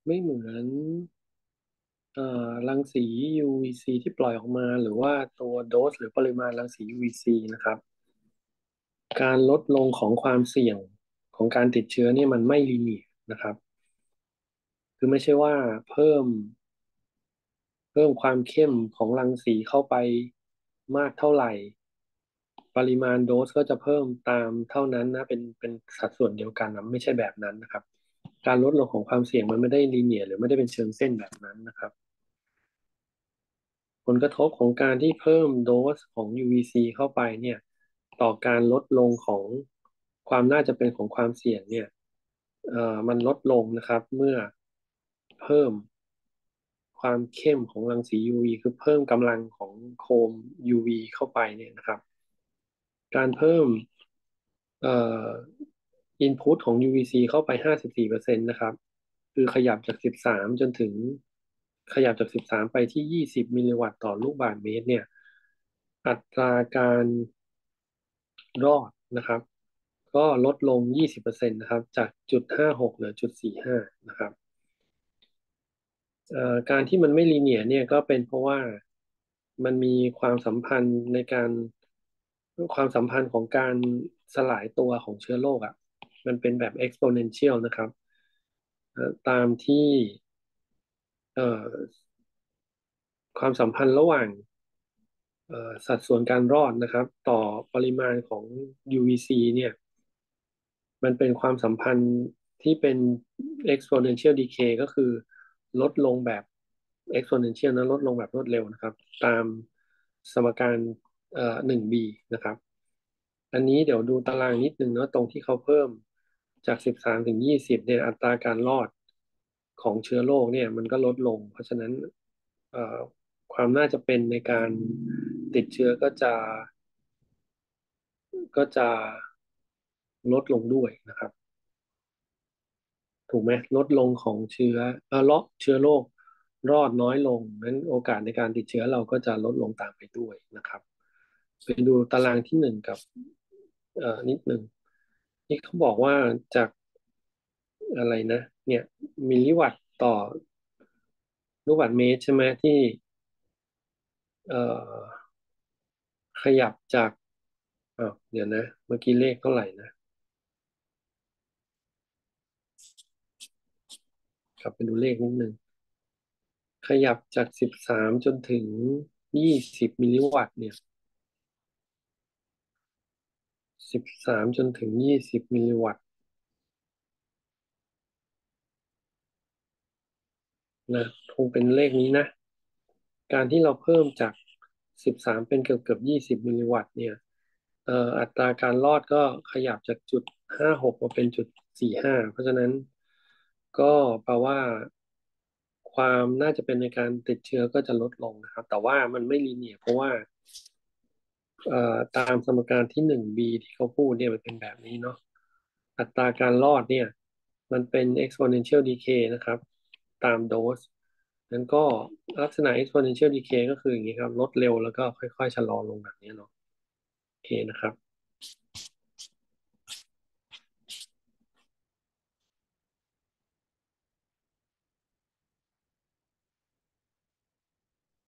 ไม่เหมือนรังสี UVC ที่ปล่อยออกมาหรือว่าตัวโดสหรือปริมาณรังสี UVC นะครับการลดลงของความเสี่ยงของการติดเชื้อเนี่ยมันไม่ลิเนียร์นะครับคือไม่ใช่ว่าเพิ่มเพิ่มความเข้มของรังสีเข้าไปมากเท่าไหร่ปริมาณโดสก็จะเพิ่มตามเท่านั้นนะเป็นสัดส่วนเดียวกันนะไม่ใช่แบบนั้นนะครับการลดลงของความเสี่ยงมันไม่ได้ลีเนียร์หรือไม่ได้เป็นเชิงเส้นแบบนั้นนะครับ ผลกระทบของการที่เพิ่มโดสของ UVC เข้าไปเนี่ยต่อการลดลงของความน่าจะเป็นของความเสี่ยงเนี่ยมันลดลงนะครับเมื่อเพิ่มความเข้มของรังสี UV คือเพิ่มกำลังของโคม UV เข้าไปเนี่ยนะครับการเพิ่มเอ่อ input ของ UVC เข้าไป54%นะครับคือขยับจาก13ไปที่20มิลลิวัตต์ต่อลูกบาศก์เมตรเนี่ยอัตราการรอดนะครับก็ลดลง20%นะครับจากจุด56เหลือจุด45นะครับการที่มันไม่ลีเนียร์เนี่ยก็เป็นเพราะว่ามันมีความสัมพันธ์ในการความสัมพันธ์ของการสลายตัวของเชื้อโรคอ่ะมันเป็นแบบ exponential นะครับตามที่เอ่อความสัมพันธ์ระหว่างสัดส่วนการรอดนะครับต่อปริมาณของ UVC เนี่ยมันเป็นความสัมพันธ์ที่เป็น exponential decay ก็คือลดลงแบบ exponential นะลดลงแบบรวดเร็วนะครับตามสมการ1b นะครับอันนี้เดี๋ยวดูตารางนิดนึงเนาะตรงที่เขาเพิ่มจาก13ถึง20เนี่ยอัตราการรอดของเชื้อโรคเนี่ยมันก็ลดลงเพราะฉะนั้นเอ่อความน่าจะเป็นในการติดเชื้อก็จะลดลงด้วยนะครับ ถูกไหมลดลงของเชื้อเลาะเชื้อโรครอดน้อยลงนั้นโอกาสในการติดเชื้อเราก็จะลดลงตามไปด้วยนะครับไปดูตารางที่หนึ่งกับนิดหนึ่งนี่เขาบอกว่าจากอะไรนะเนี่ยมิลลิวัตต์ต่อลูกบาศก์เมตรใช่ไหมที่เอ่อขยับจากเดี๋ยวนะเมื่อกี้เลขเท่าไหร่นะกลับไปดูเลขนิดหนึ่งขยับจาก13จนถึง20มิลลิวัตต์เนี่ย 13จนถึง20มิลลิวัตต์นะคงเป็นเลขนี้นะการที่เราเพิ่มจาก13เป็นเกือบ20มิลลิวัตต์เนี่ยอัตราการรอดก็ขยับจากจุด56มาเป็นจุด45เพราะฉะนั้นก็แปลว่าความน่าจะเป็นในการติดเชื้อก็จะลดลงนะครับแต่ว่ามันไม่ลีเนียร์เพราะว่าตามสมการที่1bที่เขาพูดเนี่ยมันเป็นแบบนี้เนาะอัตราการรอดเนี่ยมันเป็น exponential decay นะครับตามโดสนั้นก็ลักษณะ exponential decay ก็คืออย่างนี้ครับลดเร็วแล้วก็ค่อยๆชะลอลงแบบนี้เนาะโอเคนะครับ